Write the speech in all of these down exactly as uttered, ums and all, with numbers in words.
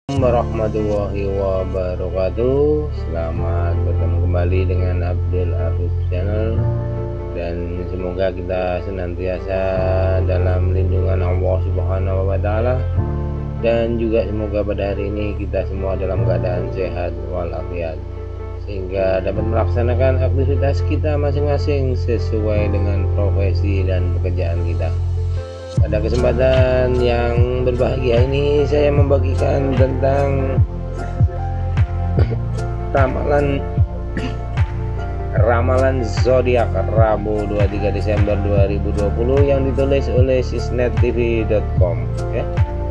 Warahmatullahi wabarakatuh. Selamat bertemu kembali dengan Abdul Arif Channel, dan semoga kita senantiasa dalam lindungan Allah Subhanahu wa Ta'ala, dan juga semoga pada hari ini kita semua dalam keadaan sehat walafiat, sehingga dapat melaksanakan aktivitas kita masing-masing sesuai dengan profesi dan pekerjaan kita. Pada kesempatan yang berbahagia ini saya membagikan tentang ramalan ramalan zodiak Rabu dua puluh tiga Desember dua ribu dua puluh yang ditulis oleh sisnet t v dot com, ya.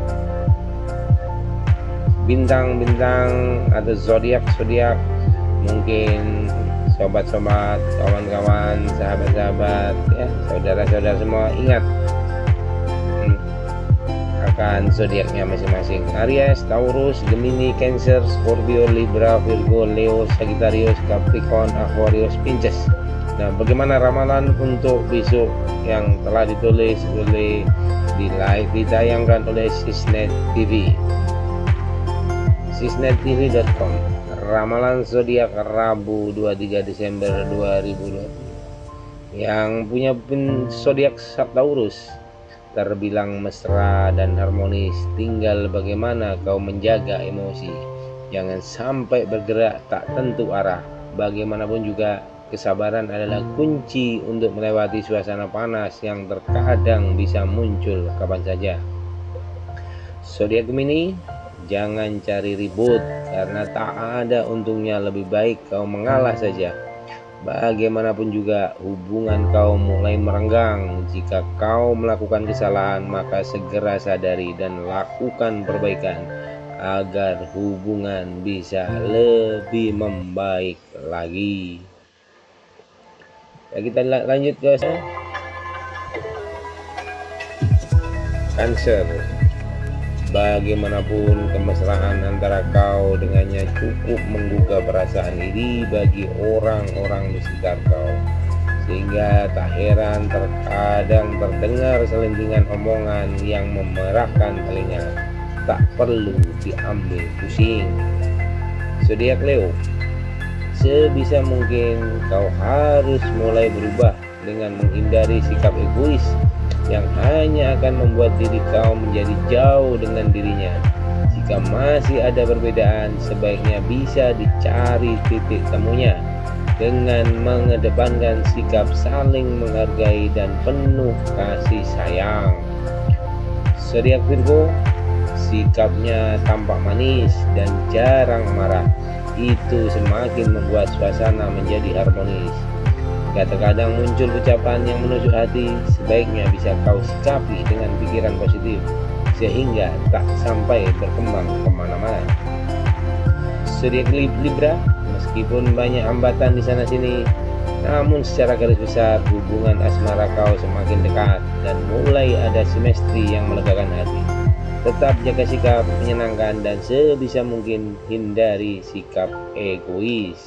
Bintang-bintang atau zodiak-zodiak, mungkin sobat-sobat, kawan-kawan, sahabat-sahabat, ya, saudara-saudara semua ingat akan zodiaknya masing-masing: Aries, Taurus, Gemini, Cancer, Scorpio, Libra, Virgo, Leo, Sagittarius, Capricorn, Aquarius, Pisces. Nah, bagaimana ramalan untuk besok yang telah ditulis oleh di live ditayangkan oleh Sisnet T V, sisnet t v dot com. Ramalan zodiak Rabu dua puluh tiga Desember dua ribu dua puluh. Yang punya zodiak Taurus terbilang mesra dan harmonis, tinggal bagaimana kau menjaga emosi. Jangan sampai bergerak tak tentu arah. Bagaimanapun juga, kesabaran adalah kunci untuk melewati suasana panas yang terkadang bisa muncul kapan saja. Zodiak Gemini, jangan cari ribut, karena tak ada untungnya. Lebih baik kau mengalah saja. Bagaimanapun juga, hubungan kau mulai merenggang. Jika kau melakukan kesalahan, maka segera sadari dan lakukan perbaikan agar hubungan bisa lebih membaik lagi. Ya, kita lanjut ke Cancer. Bagaimanapun, kemesraan antara kau dengannya cukup menggugah perasaan iri bagi orang-orang di sekitar kau, sehingga tak heran terkadang terdengar selentingan omongan yang memerahkan telinga. Tak perlu diambil pusing. Zodiak Leo, sebisa mungkin kau harus mulai berubah dengan menghindari sikap egois yang hanya akan membuat diri kau menjadi jauh dengan dirinya. Jika masih ada perbedaan, sebaiknya bisa dicari titik temunya dengan mengedepankan sikap saling menghargai dan penuh kasih sayang. Zodiak Virgo, sikapnya tampak manis dan jarang marah. Itu semakin membuat suasana menjadi harmonis. Terkadang muncul ucapan yang menusuk hati, sebaiknya bisa kau sikapi dengan pikiran positif sehingga tak sampai berkembang kemana-mana. Zodiak Libra, meskipun banyak hambatan di sana sini, namun secara garis besar hubungan asmara kau semakin dekat dan mulai ada simetri yang melegakan hati. Tetap jaga sikap menyenangkan dan sebisa mungkin hindari sikap egois.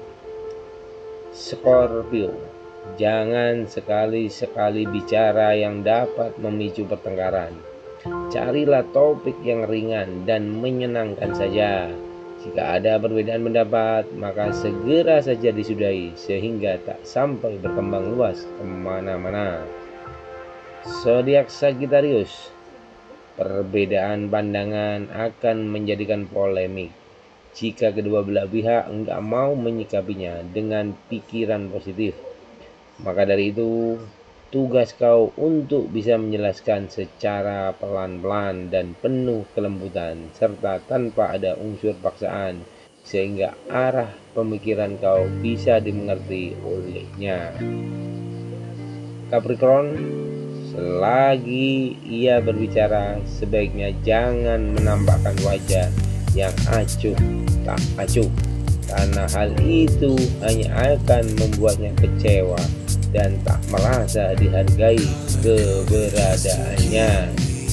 Scorpio, jangan sekali-sekali bicara yang dapat memicu pertengkaran. Carilah topik yang ringan dan menyenangkan saja. Jika ada perbedaan pendapat, maka segera saja disudahi sehingga tak sampai berkembang luas kemana-mana. Zodiak Sagittarius, perbedaan pandangan akan menjadikan polemik jika kedua belah pihak enggak mau menyikapinya dengan pikiran positif. Maka dari itu, tugas kau untuk bisa menjelaskan secara pelan-pelan dan penuh kelembutan serta tanpa ada unsur paksaan, sehingga arah pemikiran kau bisa dimengerti olehnya. Capricorn, selagi ia berbicara, sebaiknya jangan menampakkan wajah yang acuh tak acuh, karena hal itu hanya akan membuatnya kecewa dan tak merasa dihargai keberadaannya.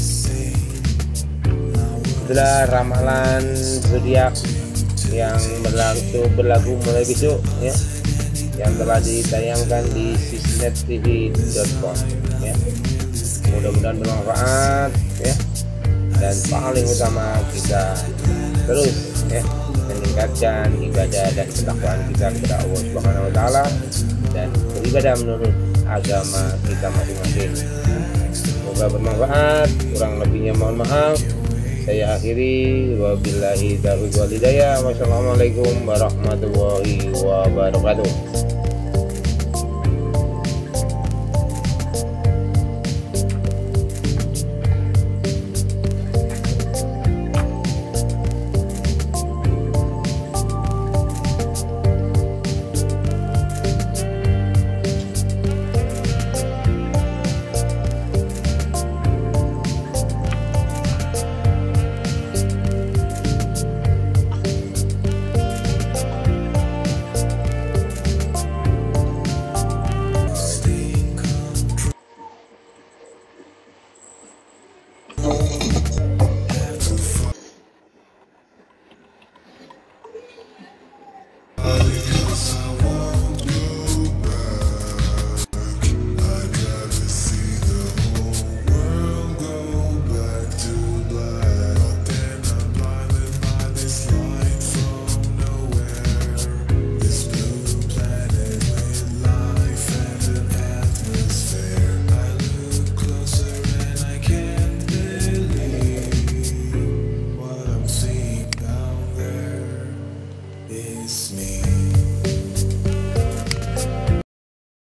Itulah ramalan zodiak yang berlaku berlaku mulai besok, ya, yang telah ditayangkan di sisnet t v dot com, ya. Mudah-mudahan bermanfaat, ya, dan paling utama kita terus ya meningkatkan ibadah dan ketakwaan kita kepada Allah Subhanahu wa taala dan beribadah menurut agama kita masing-masing. Semoga bermanfaat, kurang lebihnya mohon maaf. Saya akhiri, wabillahi taufiq wal hidayah. Wassalamualaikum warahmatullahi wabarakatuh.